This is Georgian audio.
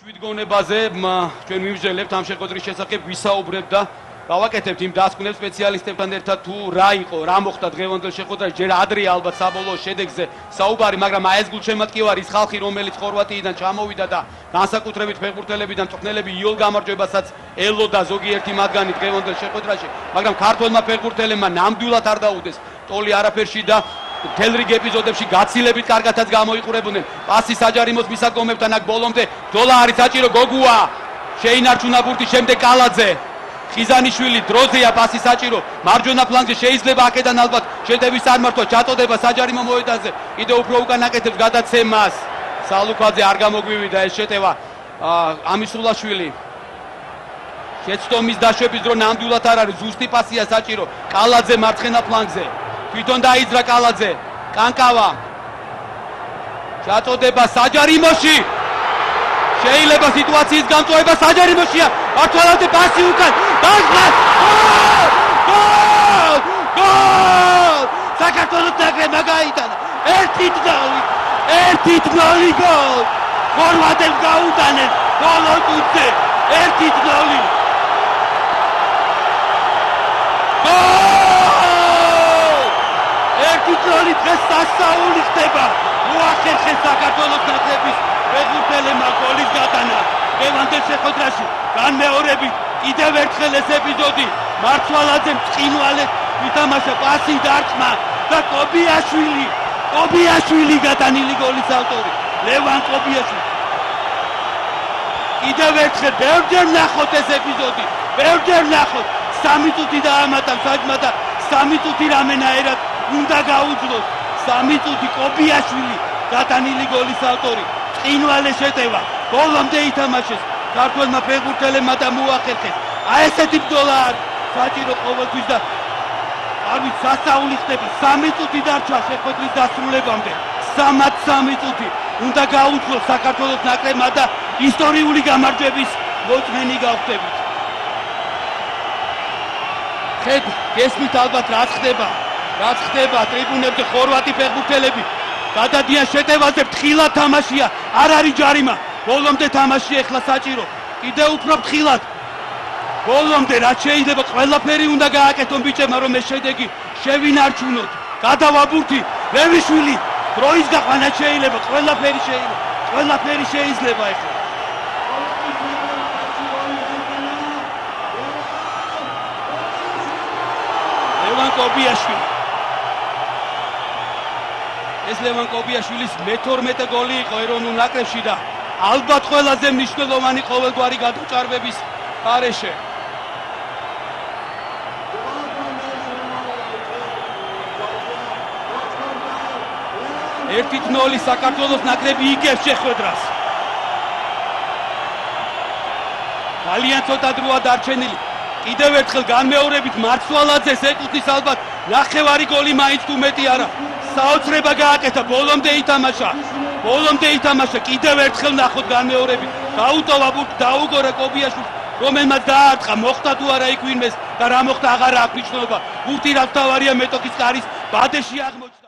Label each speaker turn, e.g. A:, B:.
A: შვიდგონებაზე ჩვენ მივსჯელებთ ამ შეხვედრის შესახებ ვისაუბრებთ და გავაკეთებთ იმ დასკვნებს სპეციალისტებთან ერთად თუ რა იყო, რა მოხდა დღევანდელ შეხვედრაში, ჯერ ადრე ალბათ საბოლოო შედეგზე საუბარი, მაგრამ აი ეს გულშემატკივარი კი არის ხალხი, რომელიც ხორვატიიდან ჩამოვიდა და განსაკუთრებით ფეხბურთელებიდან მწვრთნელები იოლ გამარჯვებასაც ელოდა ზოგიერთი მათგანი დღევანდელ შეხვედრაში, მაგრამ ქართველმა ფეხბურთელებმა ნამდვილად არ დაუდეს ტოლი არაფერში და მთელ რიგ ეპიზოდებში გაცილებით კარგათაც გამოიყურებოდნენ. პასი საჯარიმოს მისადგომებთან აქ ბოლომდე ბრძოლა არის საჭირო გოგუა. შეინარჩუნა ბურთი შემდეგ კალაძე. ხიზანიშვილი დროზეა პასი საჭირო. მარჯვენა ფლანგზე შეიძლება აქედან ალბათ შეტევის წარმართვა ჩაწოდება საჯარიმო მოედანზე. კიდევ უფრო უკან აკეთებს გადაცემას. სალუქაძე არ გამოგვივიდა ეს შეტევა. ამისულაშვილი. შეცდომის დაშვების დრო ნამდვილად არ არის. ზუსტი პასია საჭირო. კალაძე მარცხენა ფლანგზე. თვითონ დაიძრა კალაძე. კანკავა. ჩაწოდება საჯარიმოში. შეიძლება სიტუაციის გამწვევა საჯარიმოშია. მართლავდე პასი უკან. დაშლა! გოლ! გოლ! საქართველოს ნაკრებმა გაიტანა. 1-0 გოლ! ხორვატებს გაუტანეს ბოლო წუთზე 1-0. გოლ! დღეს სასაული ხდება. მოახერხეს საქართველოს ნაკრების ფეხბურთელებმა გოლის გატანა. დღევანდელ შეხვედრაში განმეორებით კიდევ ერთხელ ეს ეპიზოდი მარცვალაძემ წყინვალეს ითამაშა პასი დარტყმა და კობიაშვილი გატანილი გოლის ავტორი ლევან კობიაშვილი. კიდევ ერთხელ ბევრჯერ ნახოთ ეს ეპიზოდი, ბევრჯერ ნახოთ. 3 წუთი დაამატა საჯმა და 3 წუთი რამენაერად უნდა გაუძლოს. 3 წუთი კობიაშვილი გატანილი გოლის ავტორი. წყინვალე შეტევა ბოლომდე ითამაშეს ქართველმა ფეხბურთელებმა და მოახერხეს. აი ესეთი ბრძოლა არის საჭირო ყოველთვის და არ ვიცი სასაული ხდება. 3 წუთი დარჩა შეხვედრის დასრულებამდე. 3 წუთი უნდა გაუძლოს საქართველოს ნაკრებმა და ისტორიული გამარჯვების მოწმენი გავხდებით. გესმით ალბათ რაც ხდება ტრიბუნებზე ხორვატი ფეხბურთელები გადადიან შეტევაზე. ფრთხილად თამაშია, არ არის ჯარიმა. ბოლომდე თამაში ეხლა საჭირო. კიდევ უფრო ფრთხილად. ბოლომდე რაც შეიძლება ყველაფერი უნდა გააკეთონ ბიჭებმა, რომ ეს შედეგი შევინარჩუნოთ. გადავა ბურთი, ლევიშვილი, დროის გაყვანა შეიძლება, ყველაფერი შეიძლება ეხლა. ლევან კობიაშვილი. ეს ლევან კობიაშვილის მე-12 გოლი იყო ეროვნულ ნაკრებში და ალბათ ყველაზე მნიშვნელოვანი ყოველგვარი გადაჭარბების გარეშე. 1-0 საქართველოს ნაკრები იგებს შეხვედრას. ძალიან ცოტა დროა დარჩენილი. კიდევ ერთხელ განმეორებით მარცვალაძეს ეკუთვნის ალბათ ნახევარი გოლი მაინც თუ მეტი არა. საოცრება გააკეთა, ბოლომდე ითამაშა, კიდევ ერთხელ ნახოთ განმეორებით. გაუტოვა ბურთი, დაუგორა კობიაშვილს, რომელმაც დაარტყა, მოხდა თუ არა იქ ვინმეს და რა მოხდა აღარ აქვს მნიშვნელობა. ბურთი რაც თავარია მეტოქის კარის ბადეში აღმოჩნდა.